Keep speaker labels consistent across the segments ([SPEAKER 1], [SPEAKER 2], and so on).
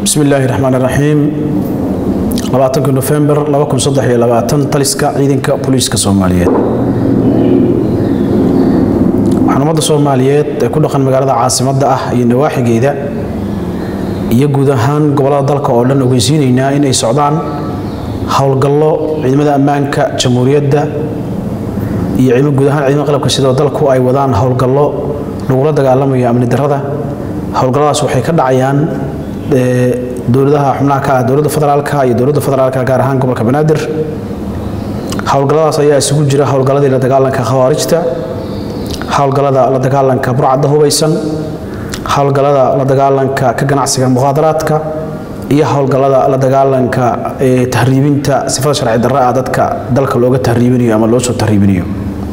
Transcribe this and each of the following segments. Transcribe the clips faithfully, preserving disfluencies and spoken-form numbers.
[SPEAKER 1] بسم الله الرحمن الرحيم لبعتنك نوفمبر لبكم صدح إلى لبعتن تلسكا عيدنك بوليسكا سوماليات waxaan umada Soomaaliyeed ee ku dhaqan magaalada caasimadda ah iyo nawaaxigeeda iyo guud ahaan gobolada dalka oo dhan ogeysiinayna in ay socdaan hawlgallo ciidamada ammaanka jamhuuriyadda iyo ciidamada guud ahaan ciidamada qalabka sida dalku ay wadaan hawlgallo lagula dagaalamayo amni darrada hawlgalladaas waxay ka dhacayaan dowladaha xubnaha ka ah dowladda federaalka iyo dowladda federaalka gaar ahaan gobolka Banaadir hawlgalladaas ayaa isugu jira hawlgalladii la dagaalanka khawaarijta hawlgallada la dagaalanka burcadda hubaysan hawlgallada la dagaalanka ka ganacsiga muqaadaraadka iyo hawlgallada la dagaalanka ee tahriibinta sifada sharci darro ah dadka dalka looga tahriibinayo ama loo soo tahriibinayo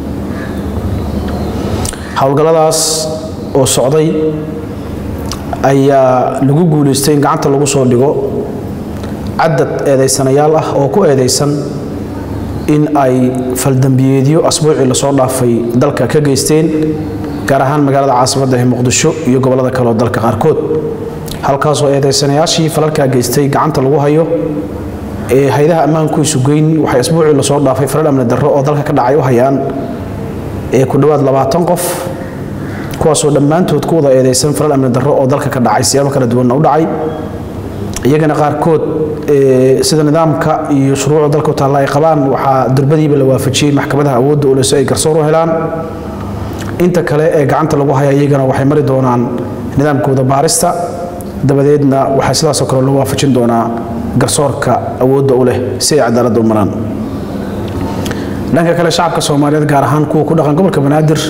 [SPEAKER 1] hawlgalladaas oo socday ayaa lagu guuleystay in gacanta lagu soo dhigo cadad eedeysanayaal ah oo ku eedeysan in ay faldambiyeedyo asbuuci la soo dhaafay dalka ka geysteen gaar ahaan magaalada caasimadda ee Muqdisho iyo gobolada kale oo dalka qaarkood halkaas oo eedeysanayaashii falalka geystay gacanta lagu hayo ee hay'adaha ammaanku isu geyn waxay asbuuci la soo dhaafay falal amni darro oo dalka ka dhacay u hayaan ee ku dhawaad labaatan qof kuwaas oo dhammaantood ku wada eedeysan falal amni darro oo dalka ka dhacay siyaabo kala duwan u dhacay iyagana qaarkood sida nidaamka iyo shuruucda dalka taala ay qabaan waxa durbadiiba la waafajiyay maxkamadaha awoodda u leh si ay garsoor u helaan inta kale ee gacanta lagu hayo iyagana waxay mari doonaan nidaamkooda baarista dabadeedna waxa sidaas oo kale loo waafajin doonaa garsoorka awoodda u leh si ay cadaalad u maraan dhanka kale shacabka Soomaaliyeed gaar ahaan kuwa ku dhaqan gobolka Banaadir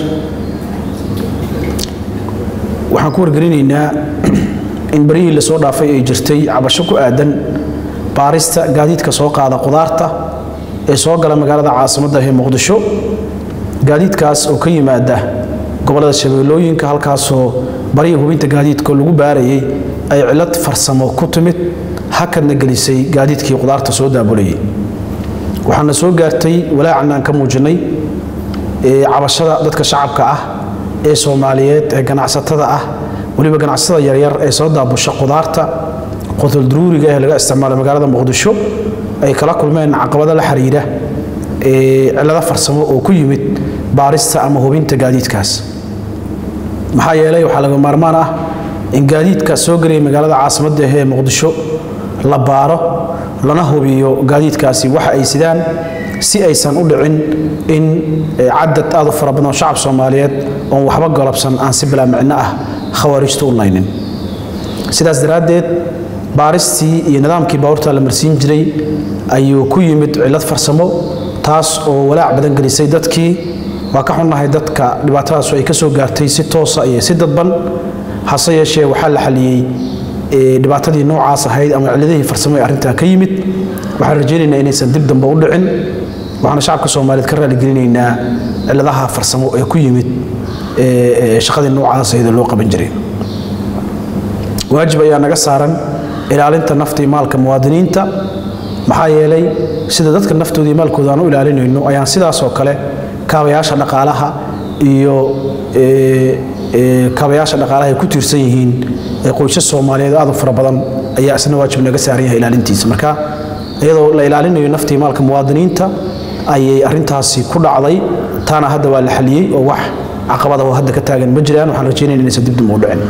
[SPEAKER 1] waxaan ku wargelinaynaa in barihii la soo dhaafay ay jirtay cabasho ku aadan baarista gaadiidka soo qaada qudaarta ee soo gala magaalada caasimadda ee Muqdisho gaadiidkaas oo ka yimaada gobolada Shabeellooyinka halkaas oo barihii hubinta gaadiidka lagu baarayay ay cilad farsamo ku timid hakadna gelisay gaadiidkii qudaarta soo daabulayay waxaana soo gaartay walaacan ka muujinay ee cabashada dadka shacabka ah ee Soomaaliyeed ee ganacsatada ah waliba ganacsatada yar yar ee soo daabusha qudaarta qodol daruuriga ee laga isticmaalo magaalada Muqdisho ay kala kulmeen caqabado la xiriira ee cilada farsamo oo ku yimid baarista ama hubinta gaadiidkaas maxaa yeelay waxa laga maarmaan ah in gaadiidka soo galay magaalada caasimadda ee Muqdisho la baaro lana hubiyo gaadiidkaasi waxa ay sidaan si aysan u dhicin in cadad aad u fara badan oo shacab Soomaaliyeed oo waxba galabsan aan si bilaa macna ah khawaarijtu u laynin sidaas daraadeed baaristii iyo nidaamkii baawrta la marsiin jiray ayuu ku yimid cilad farsamo taas oo walaac badan gelisay dadkii waa ka xunnahay dadka dhibaatadaas ay ka soo gaartay si toos ah iyo si dadban hase yeeshee waxa la xaliyay ee dhibaatadii noocaas ahayd ama ciladihii farsamo ee arinta ka yimid waxaan rajaynaynaa inaysan dib dambe u dhicin waxaan shacabka Soomaaliyeed ka raali gelinaynaa ciladaha farsamo ee ku yimid ee shaqadii noocaas ah ee loo qaban jiray waajib ayaa naga saaran ilaalinta nafta iyo maalka muwaadiniinta maxaa yeelay sida dadka naftooda iyo maalkooda aan u ilaalinayno ayaan sidaas oo kale kaabayaasha dhaqaalaha iyo ee ee kaabayaasha dhaqaalaha ku tiirsan yihiin ee qoysas Soomaaliyeed aad u fara badan ayaa isna waajib naga saaran yahay ilaalintiisa marka iyadoo la ilaalinayo nafta iyo maalka muwaadiniinta ayay arintaasi ku dhacday taana hadda waa la xaliyay oo wax caqabada oo hadda ka taagan ma jiraan waxaan rajaynaynaa inaysan dib dib u dhicin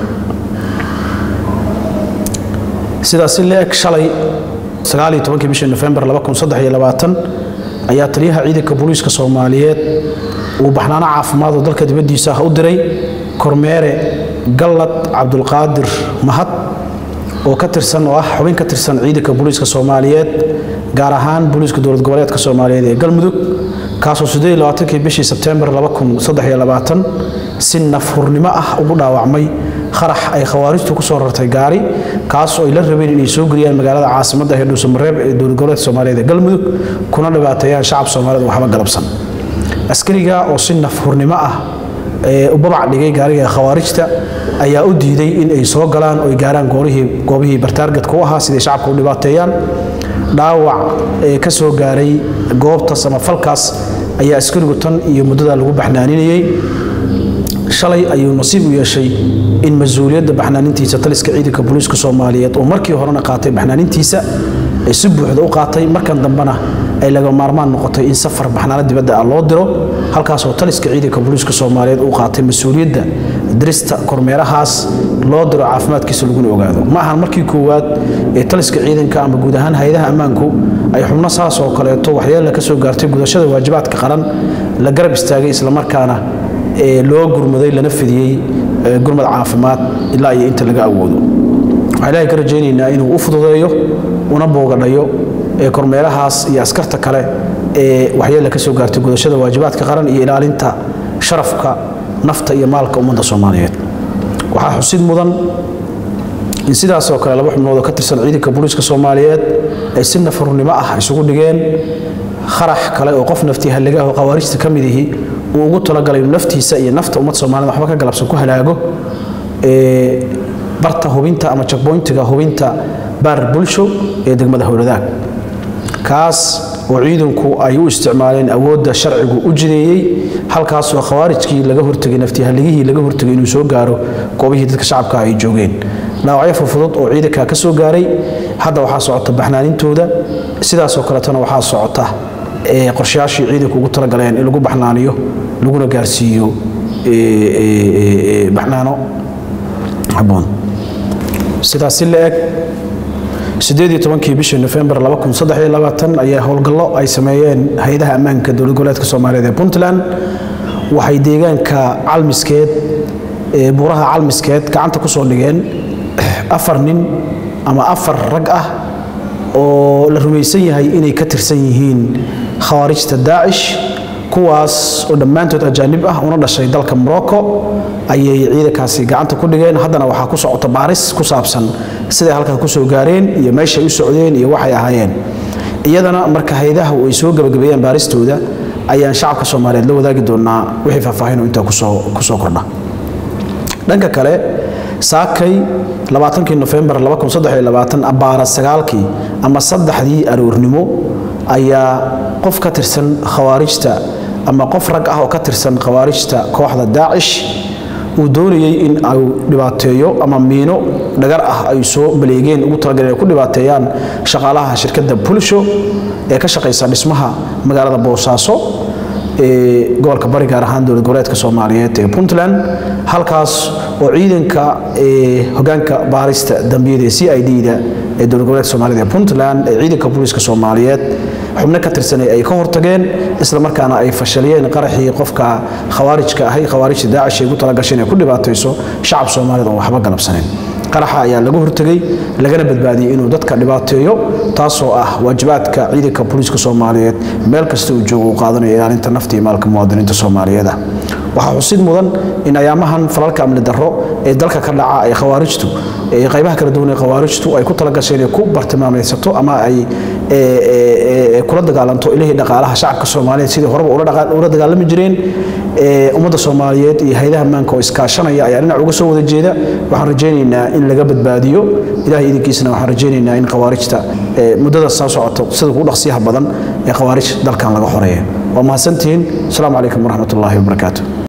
[SPEAKER 1] sidaas leek shalay sagaal iyo tobankii bishii November laba kun saddex iyo labaatan ayaa taliyaha ciidanka booliiska Soomaaliyeed uu baxnaana caafimaad oo dalka dibadiisa u diray kormeere Gallad Cabdulqaadir Mahad oo ka tirsan oo ah xubin ka tirsan ciidanka booliiska Soomaaliyeed gaar ahaan booliiska dowlad goboleedka Soomaaliyeed ee Galmudug kaasoo siddeed iyo labaatankii bishii September laba kun saddex iyo labaatan si nafhurnimo ah ugu dhaawacmay kharax ay khawaarijtu ku soo rartay gaari kaas oo ay la rabeen inay soo galiyaan magaalada caasimadda ee Dhuusamareeb ee dowlad goboleedka Soomaaliyeed ee Galmudug kuna dhibaateeyaan shacab Soomaaliyeed waxba galabsan askariga oo si nafhurnimo ah ee u babac dhigay gaariga khawaarijta ayaa u diiday in ay soo galaan oo ay gaaraan goorihii goobihii bartaargadka u ahaa sidii shacabku u dhibaateeyaan dhaawac ee ka soo gaaray goobta samafalkaas ayaa askarigu tan iyo muddada lagu baxnaaninayay shalay ayuu nasiib u yeeshay in mas'uuliyadda baxnaanintiisa taliska ciidanka booliiska Soomaaliyeed oo markii horena qaatay baxnaanintiisa ay si buuxda u qaatay markan dambana ay laga maarmaan noqotay in safar baxnaanad dibadda ah loo diro halkaas oo taliska ciidanka booliiska Soomaaliyeed uu qaatay mas'uuliyadda dirista kormeerahaas loo diro caafimaadkiisa lagu ogaado ma ahan markii koowaad ee taliska ciidanka ama guud ahaan hay'adaha ammaanku ay xubno saas oo kale to waxyeello ka soo gaartay gudashada waajibaadka qaran la garab istaagay isla markaana ee loo gurmaday lana fidiyay gurmad caafimaad ilaa ay inta laga awoodo waxay ilaahay ka rajaynaynaa inuu u fududeeyo una boogadhayo ee kormeerahaas iyo askarta kale ee waxyeello ka soo gaartay gudashada waajibaadka qaran iyo ilaalinta sharafka nafta iyo maalka ummadda Soomaaliyeed waxa xusid mudan in sidaas oo kale laba xubnood oo ka tirsan ciidanka booliiska Soomaaliyeed ay si nafarnimo ah isugu dhigeen kharax kale oo qof naftii haliga oo qawaarijta kamid yihiin uu ugu talagalay naftiisa iyo nafta ummadda Soomaaliyeed waxba ka galabsan ku halaago ee barta hubinta ama checkpointiga hubinta bar bulsho ee degmada Howladaag kaas oo ciidanku ay u isticmaaleen awoodda sharcigu u jideeyay halkaas oo khawaarijkii laga hortagay naftii haligii laga hortagay inuu soo gaaro goobihii dadka shacabka ay joogeen dhaawacyo fudud oo ciidanka ka soo gaaray hadda waxa socota baxnaanintooda sidaas oo kale tan waxa socota ee qorshayaashii ciidanku ugu talagaleen in lagu baxnaaniyo laguna gaarsiiyo ee baxnaano haboon sidaas si leeg sideed iyo tobankii bishii November laba kun saddex iyo labaatan ayaa howlgallo ay sameeyeen hay'adaha ammaanka dowlad goboleedka Soomaaliyeed ee Puntland waxay deegaanka Calmiskeed ee buuraha Calmiskeed gacanta ku soo dhigeen afar nin ama afar rag ah oo la rumaysan yahay inay ka tirsan yihiin khawaarijta Daesh kuwaas oo dhamaantood ajaanib ah una dhashay dalka Morocco ayay ciidankaasi gacanta ku dhigeen haddana waxa ku socota baaris ku saabsan sida halka ku soo gaareen iyo meesha ay u socdeen iyo waxay ahaayeen iyadana marka hay'adaha ay soo gabagabeeyeen baaristooda ayaan shacabka Soomaaliyeed la wadaagi doonaa wixii faahfaahin inta ku soo ku soo kordha dhanka kale saakay labaatankii November laba kun saddex iyo labaatan abaara sagaalkii ama saddexdii aroornimo ayaa qof ka tirsan khawaarijta ama qof rag ah oo ka tirsan khawaarijta kooxda Daesh uu doonayay in ay dhibaateeyo ama miino dhagar ah ay soo baleegeen ugu talagaleen ku dhibaateeyaan shaqaalaha shirkadda Bulsho ee ka shaqeysa dhismaha magaalada Boosaaso ee gobolka Bari gaar ahaan dowlad goboleedka Soomaaliyeed ee Puntland halkaas oo ciidanka ee hogaanka baarista dambiyada C I D-da ee dowlad goboleedka Soomaaliyeed ee Puntland ee ciidanka booliiska Soomaaliyeed xubno ka tirsan ay ka hortageen isla markaana ay fashaliyeen qaraxii qofka khawaarijka ahay khawaarijta Daesh ee ugu talagashay ku dhibaateyso shacab Soomaaliyeed oo waxba galabsaneen qaraxa ayaa lagu hortagay lagana badbaadiyay inuu dadka dhibaateeyo taasoo ah waajibaadka ciidanka booliiska Soomaaliyeed meel kasta uu joogo qaadanayo ilaalinta nafta iyo maalka muwaadiniinta Soomaaliyeed waxa xusid mudan in ayaamahan falalka amni darro ee dalka ka dhaca ay khawaarijtu ee qaybaha kala duwan ee khawaarijtu ay ku talagashay inay ku bartilmaameedsato ama ay ee kula dagaalanto ilaahay dhaqaalaha shacabka Soomaaliyeed sidii horeba ula dhaqaan ula dagaalami jireen ee ummadda Soomaaliyeed iyo hay'adaha ammaanka oo iskaashanaya ayaa dhinac uga soo wada jeeda waxaan rajaynaynaa in laga badbaadiyo ilaahay idinkiisana waxaan rajaynaynaa in khawaarijta muddada soo socoto sida ugu dhaqsiyaha badan ee khawaarij dalkan laga xoreeyo waa mahadsantiin assalaamu calaykum waraxmatullaahi wabarakaatuh